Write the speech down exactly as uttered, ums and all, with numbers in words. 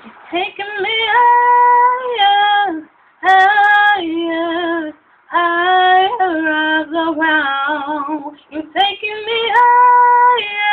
Taking me higher, higher, higher all around. You're taking me higher.